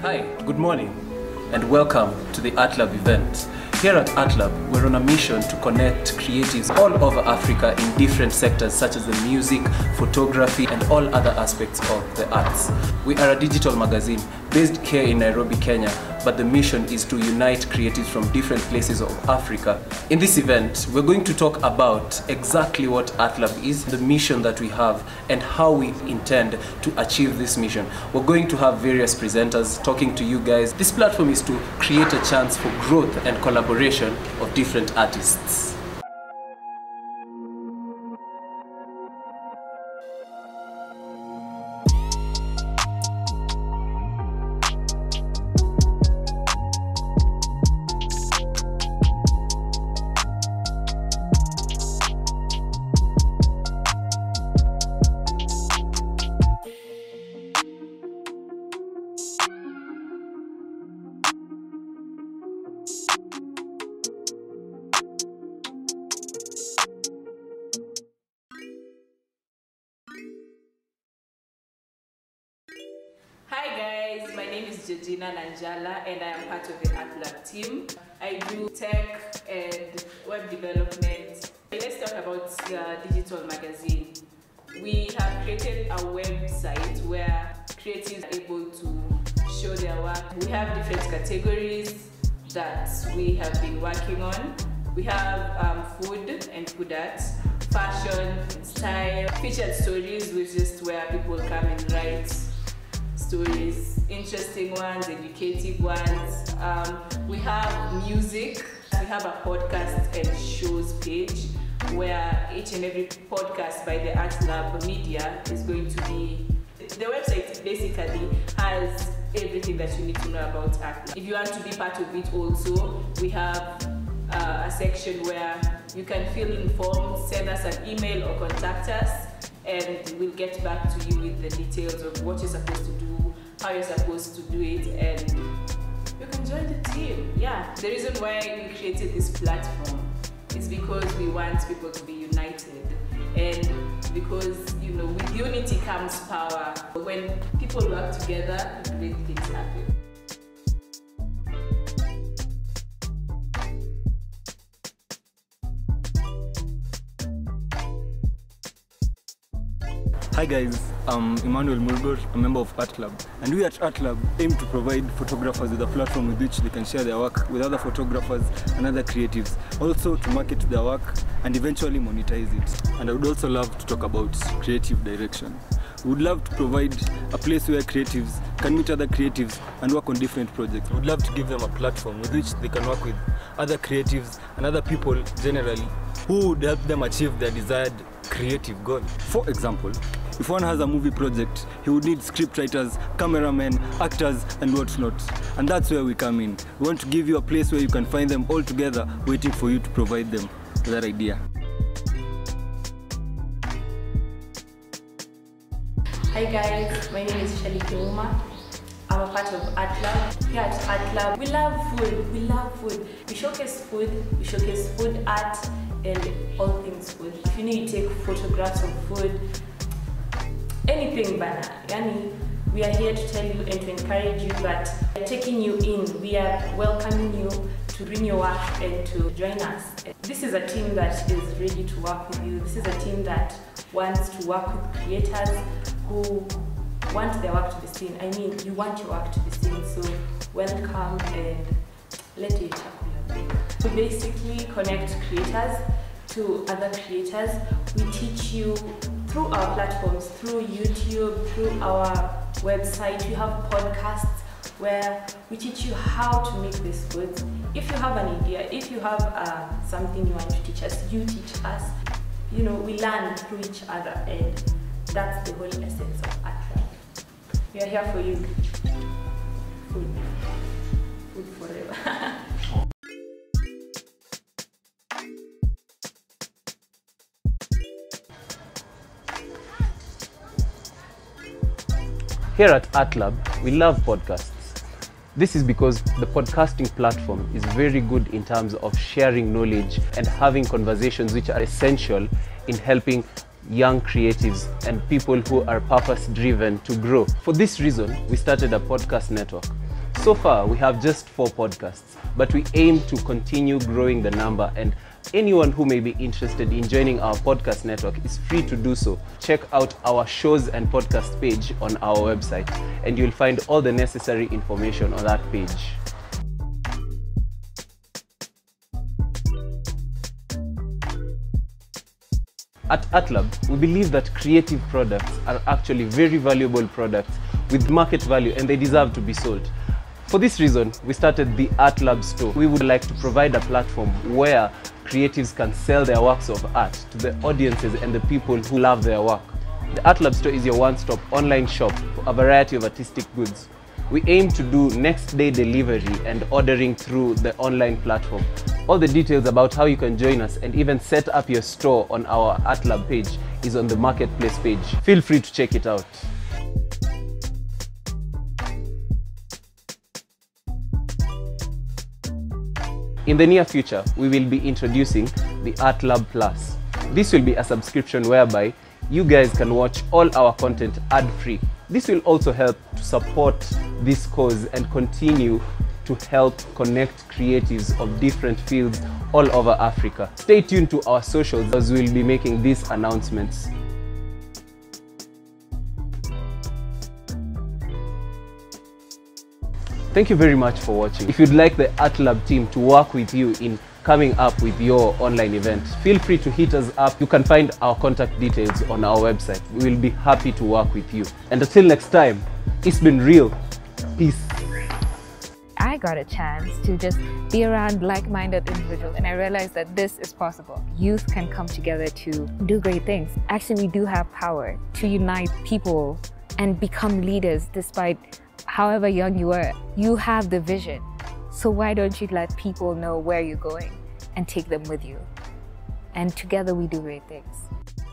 Hi, good morning and welcome to the ArtLab event. Here at ArtLab, we're on a mission to connect creatives all over Africa in different sectors such as the music, photography and all other aspects of the arts. We are a digital magazine based here in Nairobi, Kenya, but the mission is to unite creatives from different places of Africa. In this event, we're going to talk about exactly what ArtLab is, the mission that we have, and how we intend to achieve this mission. We're going to have various presenters talking to you guys. This platform is to create a chance for growth and collaboration of different artists. Hi guys, my name is Georgina Nanjala and I am part of the ArtLab team. I do tech and web development. Let's talk about the digital magazine. We have created a website where creatives are able to show their work. We have different categories that we have been working on. We have food and food art, fashion, style, featured stories, which is where people come and write stories, interesting ones, educative ones. We have music. We have a podcast and shows page where each and every podcast by the ArtLab Media is going to be. The website basically has everything that you need to know about ArtLab. If you want to be part of it also, we have a section where you can fill in forms, send us an email or contact us, and we'll get back to you with the details of what you're supposed to do, how you're supposed to do it, and you can join the team. Yeah, the reason why we created this platform is because we want people to be united, and because, you know, with unity comes power. When people work together, great things happen. Hi guys, I'm Emmanuel Mulgor, a member of ArtLab, and we at ArtLab aim to provide photographers with a platform with which they can share their work with other photographers and other creatives, also to market their work and eventually monetize it. And I would also love to talk about creative direction. We would love to provide a place where creatives can meet other creatives and work on different projects. We would love to give them a platform with which they can work with other creatives and other people generally who would help them achieve their desired creative goal. For example, if one has a movie project, he would need scriptwriters, cameramen, actors and whatnot. And that's where we come in. We want to give you a place where you can find them all together waiting for you to provide them that idea. Hi guys, my name is Shali Kiuma. I'm a part of ArtLab. Here at ArtLab, we love food. We showcase food art and all things food. If you need to take photographs of food, anything bana. Yani, we are here to tell you and to encourage you that we are taking you in. We are welcoming you to bring your work and to join us. This is a team that is ready to work with you. This is a team that wants to work with creators who want their work to be seen. I mean, you want your work to be seen, so welcome and let it happen. We basically connect creators to other creators. We teach you through our platforms, through YouTube, through our website. We have podcasts where we teach you how to make this good. If you have an idea, if you have something you want to teach us, you teach us. You know, we learn through each other, and that's the whole essence of ArtLab. We are here for you. Food forever. Here at ArtLab, we love podcasts. This is because the podcasting platform is very good in terms of sharing knowledge and having conversations which are essential in helping young creatives and people who are purpose-driven to grow. For this reason, we started a podcast network. So far, we have just 4 podcasts, but we aim to continue growing the number, and anyone who may be interested in joining our podcast network is free to do so. Check out our shows and podcast page on our website, and you'll find all the necessary information on that page. At ArtLab, we believe that creative products are actually very valuable products with market value, and they deserve to be sold. For this reason, we started the ArtLab store. We would like to provide a platform where creatives can sell their works of art to the audiences and the people who love their work. The ArtLab store is your one-stop online shop for a variety of artistic goods. We aim to do next-day delivery and ordering through the online platform. All the details about how you can join us and even set up your store on our ArtLab page is on the marketplace page. Feel free to check it out. In the near future, we will be introducing the ArtLab Plus. This will be a subscription whereby you guys can watch all our content ad-free. This will also help to support this cause and continue to help connect creatives of different fields all over Africa. Stay tuned to our socials as we'll be making these announcements. Thank you very much for watching. If you'd like the ArtLab team to work with you in coming up with your online event, feel free to hit us up. You can find our contact details on our website. We will be happy to work with you. And until next time, it's been real. Peace. I got a chance to just be around like-minded individuals, and I realized that this is possible. Youth can come together to do great things. Actually, we do have power to unite people and become leaders despite however young you are. You have the vision. So why don't you let people know where you're going and take them with you? And together we do great things.